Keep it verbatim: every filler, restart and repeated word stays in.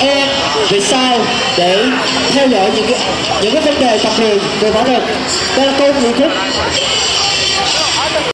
em về sau để theo dõi những cái những cái vấn đề tập luyện về võ thuật. Đây là cô Nguyễn Trúc.